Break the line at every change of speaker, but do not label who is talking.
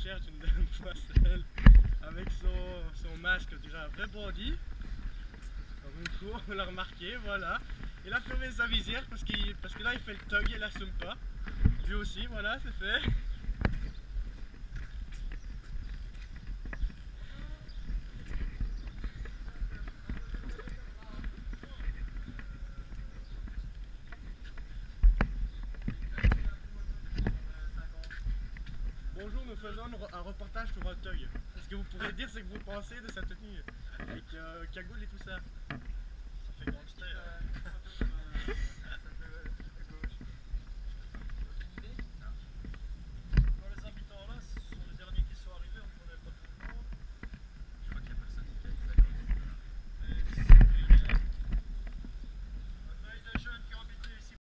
recherche d'une dame poisselle avec son masque, déjà un vrai bandit. Donc du coup, on l'a remarqué, voilà. Il a fermé sa visière parce que là il fait le thug, il assume pas. Lui aussi, voilà, c'est fait. Bonjour, nous faisons un reportage sur un thug. Est-ce que vous pourrez dire ce que vous pensez de sa tenue avec cagoule et tout ça?
Ça fait gangster.